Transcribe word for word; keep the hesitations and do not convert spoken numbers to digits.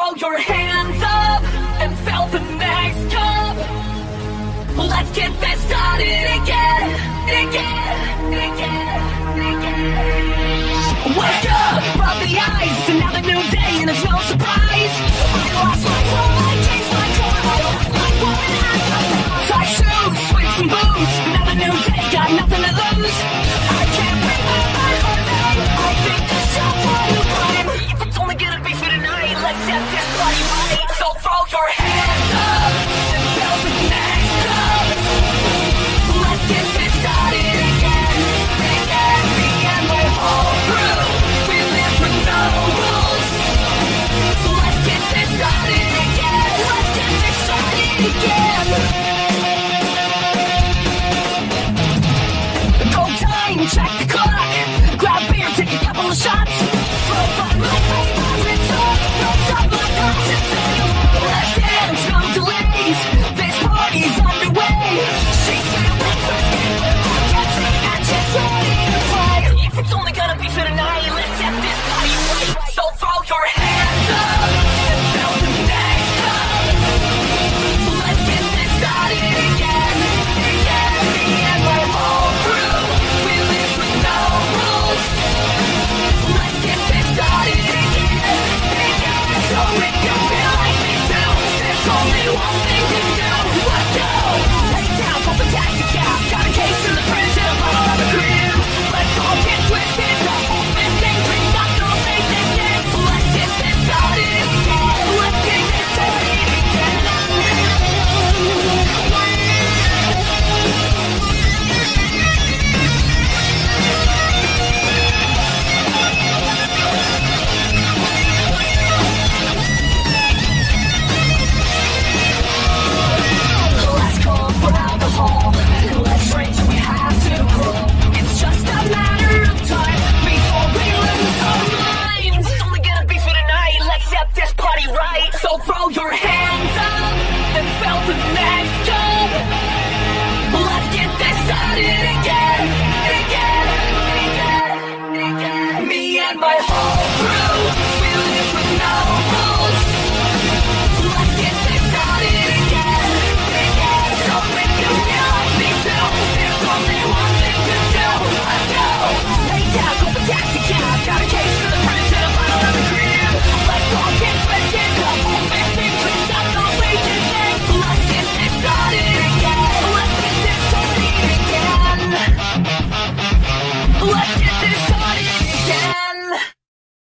throw your hands up and fill the next cup. Let's get this started again, again, again, again. Wake up, rub the eyes, it's another new day and it's no surprise. I lost my soul, I changed my core, I don't like what it has. Tie shoes, sweets and booze, another new day, got nothing to lose. I can't remember her name, I think this show's a new crime. If it's only gonna be for tonight, let's set this party right. So throw your hands up and fill the next cup. Let's get this started again, again. Me and my whole crew, we live with no rules. Let's get this started again, let's get this started again. Go time, check the clock, grab beer, take a couple of shots. Throw on my favorite song, throw up my glass and say, let's dance, no delays, this party's underway. She said let's first get we're dancing and she's ready to play. If it's only gonna be for tonight, let's set this party right. So throw your hands up and fill the next cup. Let's get this started again, again. Me and my whole crew, we live with no rules. Let's get this started again, again. So if you feel like me too, there's only one thing to do. Let's go! Lay down, pump a taxi cab, got a case in the fridge and a bottle of a cream. Let's all get twisted, the whole thing dream, not no basic thing. Let's get this started again, let's get this started again. Let's call for alcohol, let's drink till we have to. It's just a matter of time before we lose our minds. It's only gonna be for tonight, let's set this party right. So throw your hands